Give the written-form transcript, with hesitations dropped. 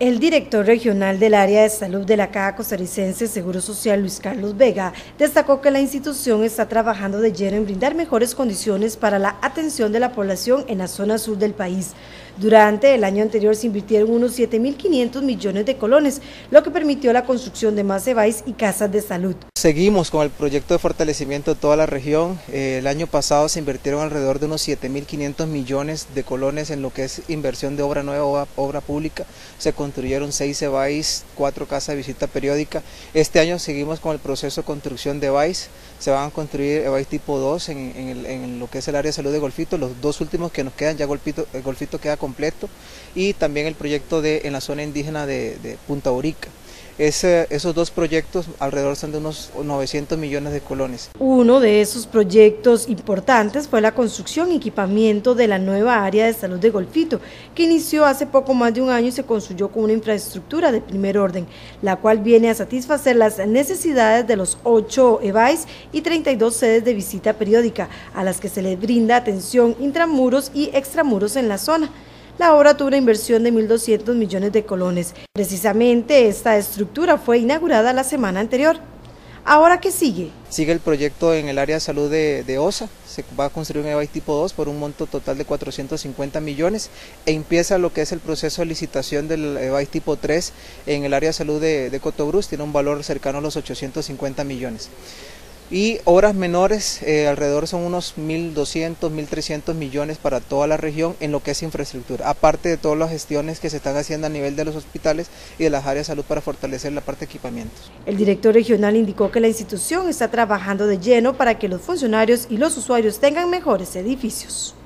El director regional del área de salud de la Caja Costarricense Seguro Social, Luis Carlos Vega, destacó que la institución está trabajando de lleno en brindar mejores condiciones para la atención de la población en la zona sur del país. Durante el año anterior se invirtieron unos 7.500 millones de colones, lo que permitió la construcción de más EVAIS y casas de salud. Seguimos con el proyecto de fortalecimiento de toda la región. El año pasado se invirtieron alrededor de unos 7.500 millones de colones en lo que es inversión de obra nueva, obra pública. Se construyeron 6 EVAIS, 4 casas de visita periódica. Este año seguimos con el proceso de construcción de EVAIS. Se van a construir EVAIS tipo 2 en lo que es el área de salud de Golfito. Los dos últimos que nos quedan, ya el Golfito queda completo. Y también el proyecto en la zona indígena de Punta Urica. Esos dos proyectos alrededor son de unos 900 millones de colones. Uno de esos proyectos importantes fue la construcción y equipamiento de la nueva área de salud de Golfito, que inició hace poco más de un año y se construyó con una infraestructura de primer orden, la cual viene a satisfacer las necesidades de los 8 EVAIS y 32 sedes de visita periódica, a las que se les brinda atención intramuros y extramuros en la zona. La obra tuvo una inversión de 1.200 millones de colones. Precisamente esta estructura fue inaugurada la semana anterior. ¿Ahora qué sigue? Sigue el proyecto en el área de salud de OSA, se va a construir un EVAIS tipo 2 por un monto total de 450 millones e empieza lo que es el proceso de licitación del EVAIS tipo 3 en el área de salud de Cotobruz, tiene un valor cercano a los 850 millones. Y obras menores, alrededor son unos 1.200, 1.300 millones para toda la región en lo que es infraestructura, aparte de todas las gestiones que se están haciendo a nivel de los hospitales y de las áreas de salud para fortalecer la parte de equipamientos. El director regional indicó que la institución está trabajando de lleno para que los funcionarios y los usuarios tengan mejores edificios.